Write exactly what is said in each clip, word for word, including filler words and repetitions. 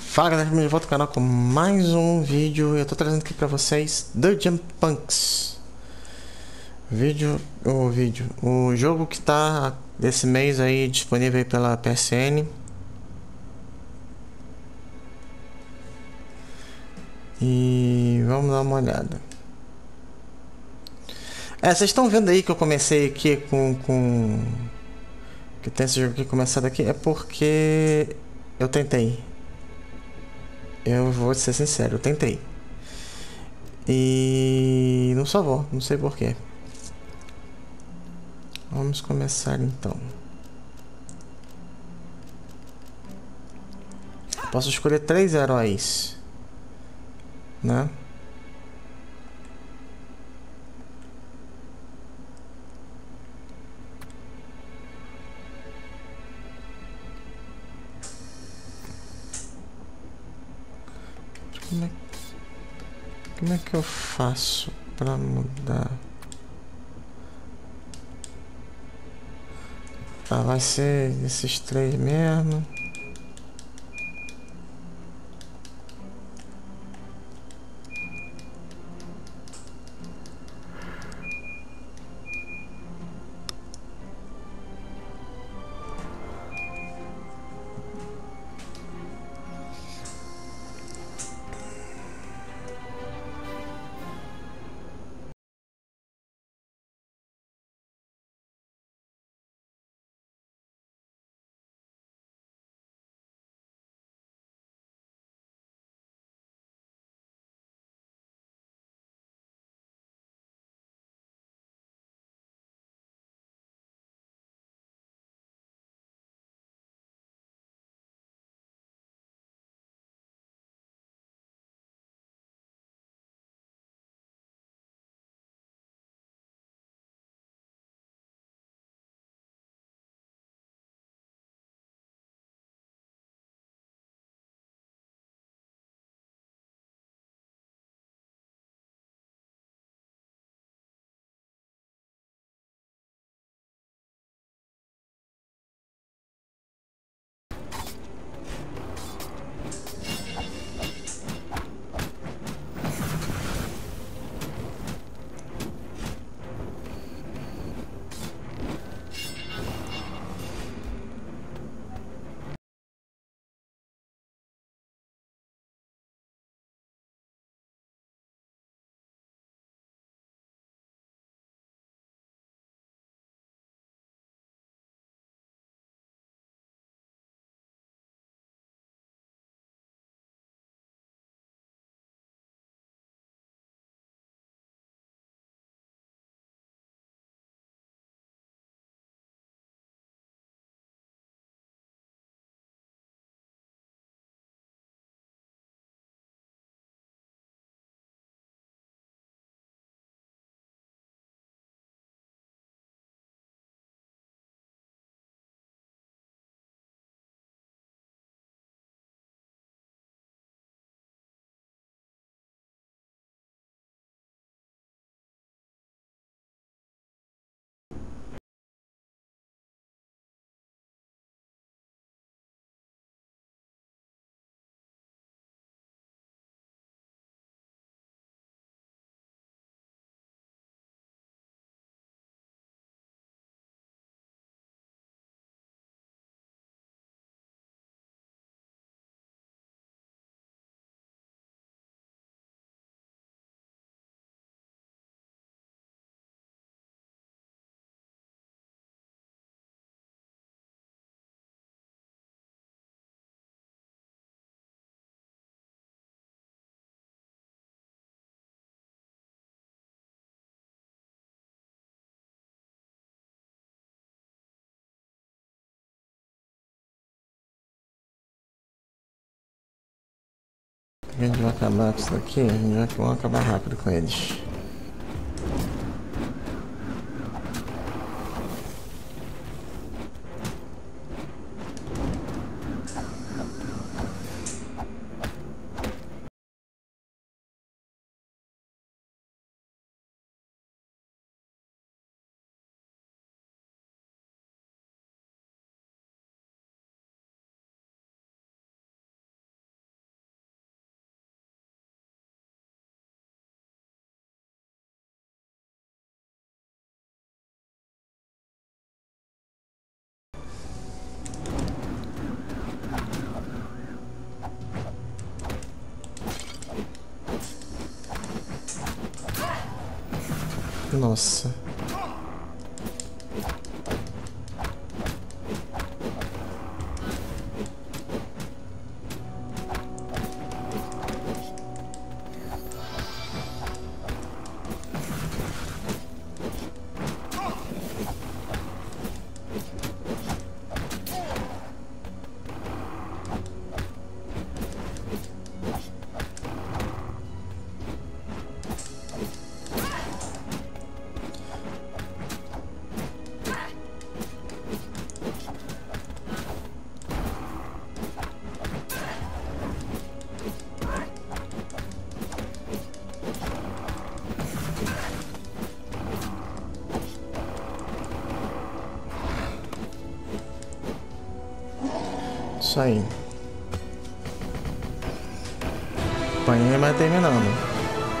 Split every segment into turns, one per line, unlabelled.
Fala galera, de volta ao canal com mais um vídeo. Eu tô trazendo aqui pra vocês Dungeon Punks. Vídeo, o vídeo, o jogo que tá desse mês aí disponível aí pela P S N. E vamos dar uma olhada. É, vocês estão vendo aí que eu comecei aqui com, com... que tem esse jogo aqui começado aqui, é porque eu tentei. Eu vou ser sincero, eu tentei. E não salvou, não sei porquê. Vamos começar então. Posso escolher três heróis, né? Como é, como é que eu faço pra mudar? Ah, vai ser esses três mesmo. A gente vai acabar com isso daqui, a gente vai, vamos acabar rápido com eles. Nossa. Isso aí. Apanhei, mas terminando.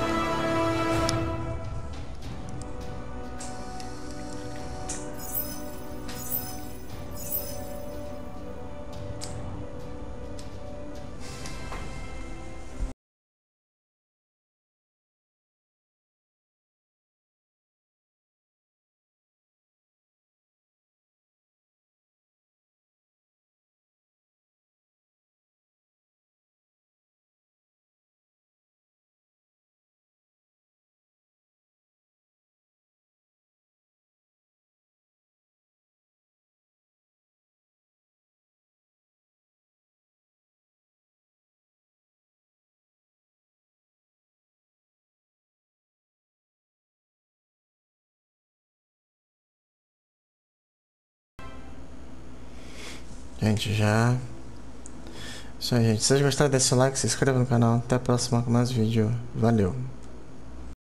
Gente, já... Isso aí, gente. Se vocês gostaram desse like, se inscreva no canal. Até a próxima com mais vídeo. Valeu!